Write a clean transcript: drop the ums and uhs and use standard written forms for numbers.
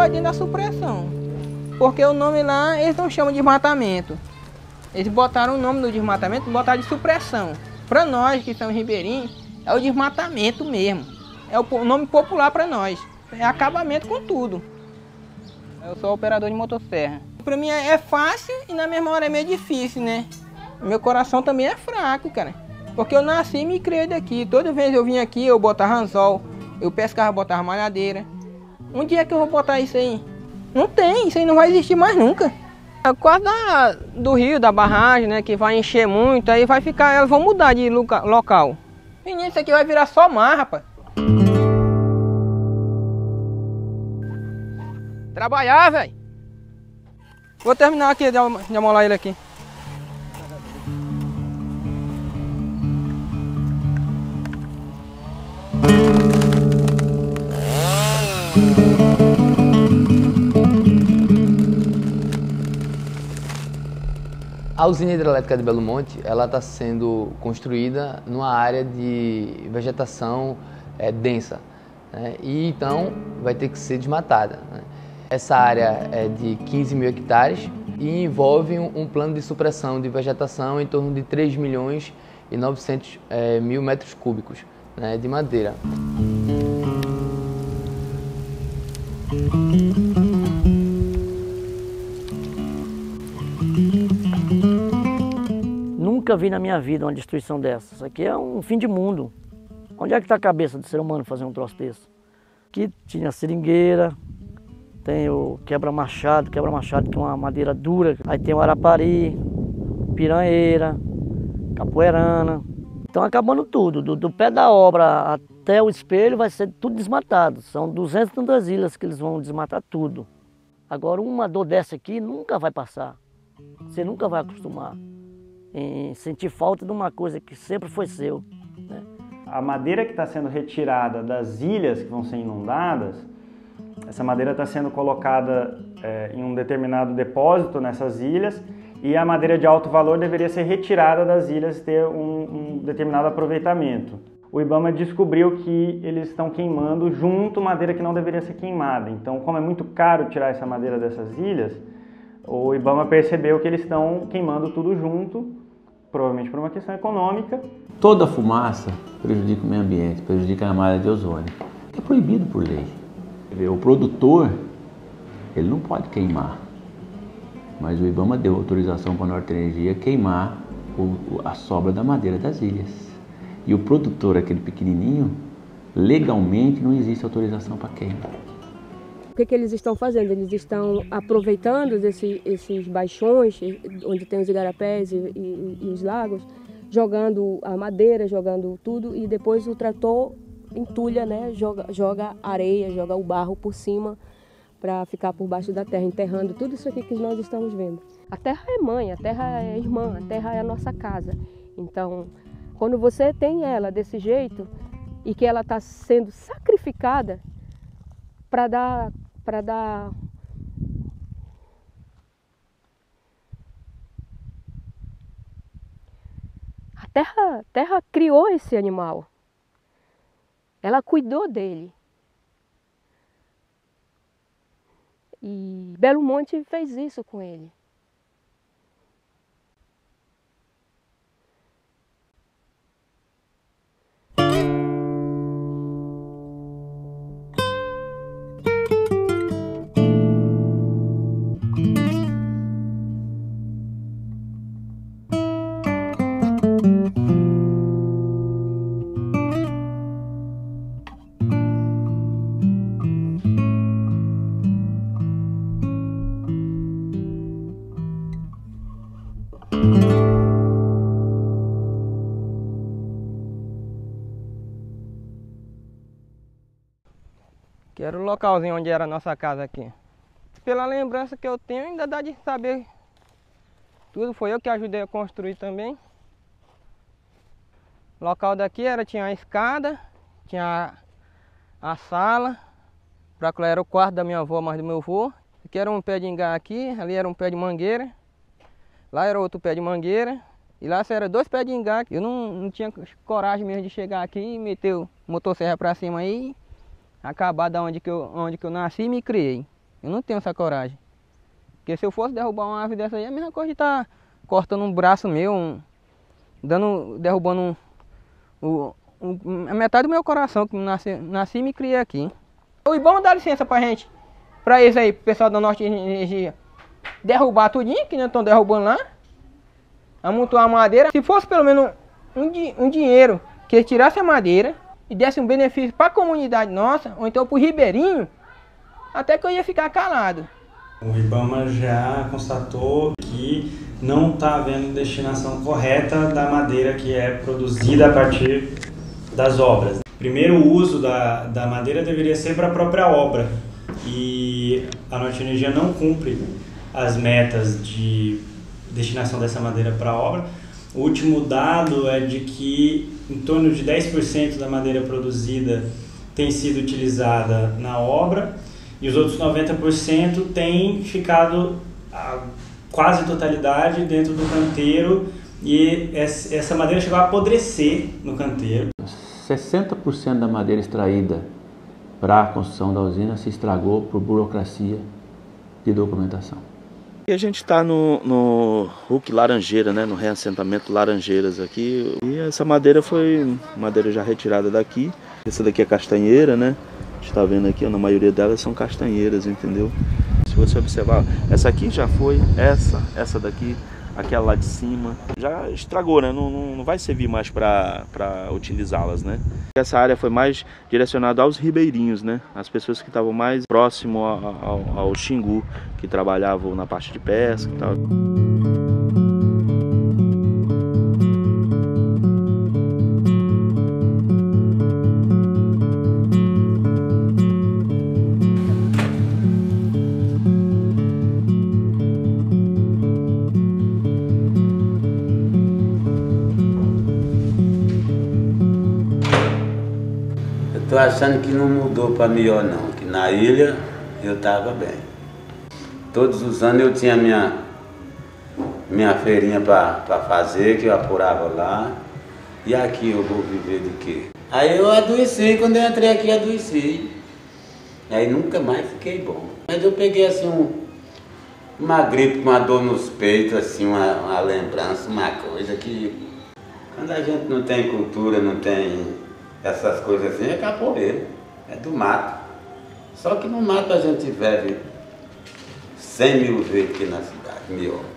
vai dentro da supressão. Porque o nome lá, eles não chamam de desmatamento. Eles botaram o nome do desmatamento, botaram de supressão. Para nós que somos ribeirinhos, é o desmatamento mesmo. É o nome popular para nós. É acabamento com tudo. Eu sou operador de motosserra. Para mim é fácil e na mesma hora é meio difícil, né? Meu coração também é fraco, cara. Porque eu nasci e me criei daqui. Toda vez eu vim aqui, eu botava anzol, eu pescava, botava malhadeira. Um dia que eu vou botar isso aí? Não tem, isso aí não vai existir mais nunca. É quase do rio, da barragem, né? Que vai encher muito, aí vai ficar, elas vão mudar de local. Menino, isso aqui vai virar só mar, rapaz. Trabalhar, velho. Vou terminar aqui de amolar ele aqui. A usina hidrelétrica de Belo Monte, ela está sendo construída numa área de vegetação densa, né? E então vai ter que ser desmatada, né? Essa área é de 15 mil hectares e envolve um plano de supressão de vegetação em torno de 3 milhões e 900 mil metros cúbicos, né, de madeira. Nunca vi na minha vida uma destruição dessa. Isso aqui é um fim de mundo. Onde é que está a cabeça do ser humano fazer um troço desse? Aqui tinha seringueira, tem o quebra-machado que é uma madeira dura. Aí tem o arapari, piranheira, capoeirana. Estão acabando tudo. Do pé da obra até o espelho vai ser tudo desmatado. São 202 ilhas que eles vão desmatar tudo. Agora uma dor dessa aqui nunca vai passar. Você nunca vai acostumar em sentir falta de uma coisa que sempre foi seu, né? A madeira que está sendo retirada das ilhas que vão ser inundadas, essa madeira está sendo colocada em um determinado depósito nessas ilhas e a madeira de alto valor deveria ser retirada das ilhas e ter um determinado aproveitamento. O IBAMA descobriu que eles estão queimando junto madeira que não deveria ser queimada. Então, como é muito caro tirar essa madeira dessas ilhas, o IBAMA percebeu que eles estão queimando tudo junto, provavelmente por uma questão econômica. Toda fumaça prejudica o meio ambiente, prejudica a malha de ozônio. É proibido por lei. O produtor, ele não pode queimar, mas o IBAMA deu autorização para a Norte Energia queimar a sobra da madeira das ilhas. E o produtor, aquele pequenininho, legalmente não existe autorização para queima. O que eles estão fazendo? Eles estão aproveitando esses baixões, onde tem os igarapés e os lagos, jogando a madeira, jogando tudo, e depois o trator entulha, né? Joga areia, joga o barro por cima para ficar por baixo da terra, enterrando tudo isso aqui que nós estamos vendo. A terra é mãe, a terra é irmã, a terra é a nossa casa. Então, quando você tem ela desse jeito e que ela está sendo sacrificada para dar a terra criou esse animal. Ela cuidou dele. E Belo Monte fez isso com ele. Que era o localzinho onde era a nossa casa aqui. Pela lembrança que eu tenho, ainda dá de saber tudo. Foi eu que ajudei a construir também. O local daqui tinha a escada, tinha a sala. Para lá era o quarto da minha avó, mais do meu avô. Aqui era um pé de ingá aqui, ali era um pé de mangueira. Lá era outro pé de mangueira. E lá era 2 pés de ingá. Eu não tinha coragem mesmo de chegar aqui e meter o motosserra para cima aí. Acabar da onde que eu nasci e me criei. Eu não tenho essa coragem. Porque se eu fosse derrubar uma árvore dessa aí, é a mesma coisa de estar cortando um braço meu, derrubando a metade do meu coração, que nasci e me criei aqui. O IBAMA dá licença pra gente, pra eles aí, pro pessoal da Norte Energia, derrubar tudinho, que não estão derrubando lá, amontoar a madeira. Se fosse pelo menos um dinheiro, que eles tirassem a madeira e dessem um benefício para a comunidade nossa, ou então para o ribeirinho, até que eu ia ficar calado. O IBAMA já constatou que não está havendo destinação correta da madeira que é produzida a partir das obras. Primeiro, o uso da madeira deveria ser para a própria obra, e a Norte Energia não cumpre as metas de destinação dessa madeira para a obra. O último dado é de que em torno de 10% da madeira produzida tem sido utilizada na obra, e os outros 90% têm ficado a quase totalidade dentro do canteiro, e essa madeira chegou a apodrecer no canteiro. 60% da madeira extraída para a construção da usina se estragou por burocracia de documentação. E a gente está no RUC Laranjeira, né, no reassentamento Laranjeiras aqui, e essa madeira foi madeira já retirada daqui. Essa daqui é castanheira, né? A gente está vendo aqui, na maioria delas são castanheiras, entendeu? Se você observar, essa aqui já foi, essa daqui, aquela lá de cima, já estragou, né? Não vai servir mais para utilizá-las, né? Essa área foi mais direcionada aos ribeirinhos, né? As pessoas que estavam mais próximo ao Xingu, que trabalhavam na parte de pesca e tal. Tô achando que não mudou para melhor não, que na ilha eu estava bem. Todos os anos eu tinha minha feirinha para fazer, que eu apurava lá, e aqui eu vou viver de quê? Aí eu adoeci, quando eu entrei aqui adoeci. Aí nunca mais fiquei bom. Mas eu peguei assim uma gripe, uma dor nos peitos, assim, uma lembrança, uma coisa que quando a gente não tem cultura, não tem essas coisas assim, é capoeira, é do mato. Só que no mato a gente vive 100 mil vezes aqui na cidade, melhor.